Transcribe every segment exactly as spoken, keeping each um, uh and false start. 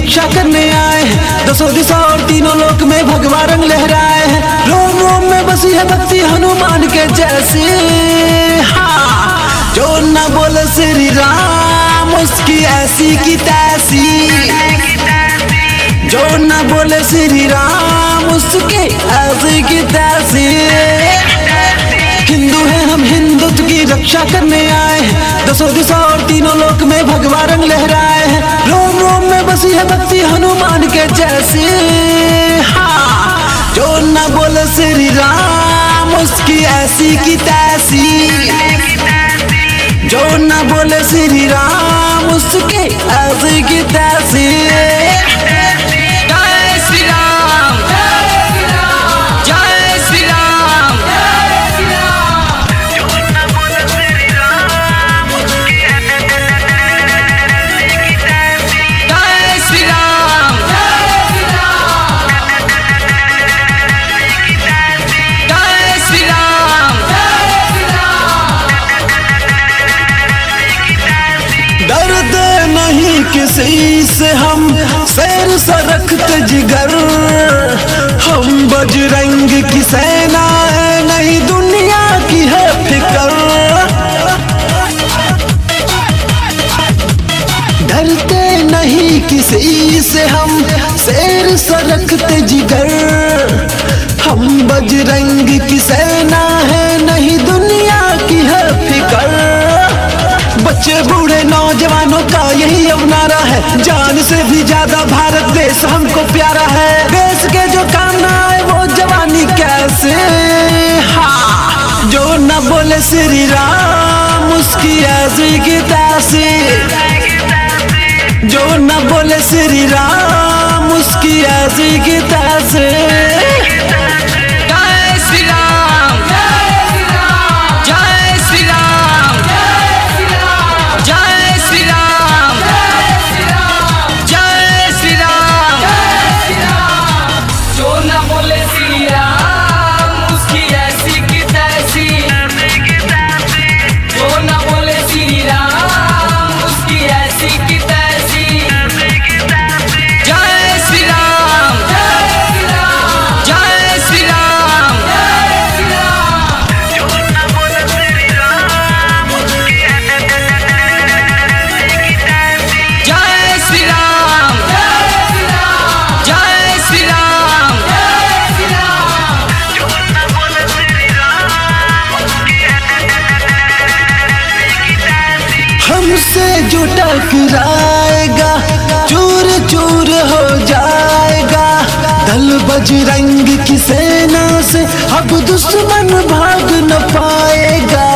रक्षा करने आए हैं। दसों दिशा और तीनों लोक में भगवा रंग लहराए हैं। रोम रोम में बसी है भक्ति हनुमान के जैसी। हाँ, जो न बोले श्री राम उसकी ऐसी की तैसी। जो न बोले श्री राम उसकी ऐसी की तैसी। हिंदू हैं हम, हिंदुत्व की रक्षा करने आए हैं। दसों दिशा और तीनों लोक में भगवा रंग लहराए हैं। रोम रोम में बसी है भक्ति हनुमान के जैसी। हाँ, जो न बोले श्री राम उसकी ऐसी की तैसी। जो न बोले श्री राम उसकी ऐसी की तैसी। जय श्री राम, जय श्री राम, किसी से हम शेर सरखते जिगर। हम बजरंग की सेना है, नहीं दुनिया की है फिकर। डरते नहीं किसी से हम शेर सरखते जिगर। हम बजरंग की सेना है, नहीं दुनिया की है फिकर। बच्चे बूढ़े नौजवानों का यही अब नारा है। जान से भी ज्यादा भारत देश हमको प्यारा है। देश के जो काम ना आए वो जवानी कैसे। हाँ, जो न बोले श्री राम उसकी ऐसी की तैसी। जो न बोले श्री राम उसकी ऐसी की तैसी। जय श्री राम, जय श्री राम, जय श्री राम, जय श्री राम। जो न बोले श्री राम उसकी ऐसी की तैसी। जो न बोले श्री राम उसकी ऐसी की तैसी। जय श्री राम, जय श्री राम, जय श्री राम, जय श्री राम। हमसे जो टकराएगा चूर चूर हो जाएगा। दल बजरंग की सेना से अब दुश्मन भाग न पाएगा।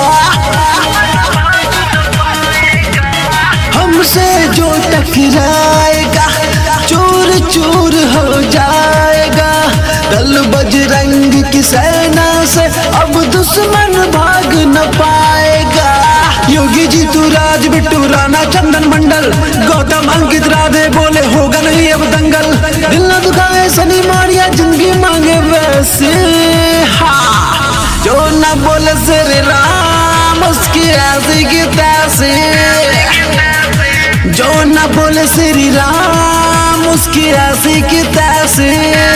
हमसे जो टकराएगा चूर चूर हो जाएगा। दल बजरंग की सेना से अब दुश्मन भाग न पाएगा। योगी जी तू राज, बिट्टू राणा, चंदन मंडल, गौतम अंकित राधे बोले होगा नहीं अब दंगल। दिल न दुखाए सनी मारिया जिंदगी मांगे वैसे। हाँ, जो न बोले श्री राम उसकी ऐसी की तैसी। जो न बोले श्री राम उसकी ऐसी की तैसी।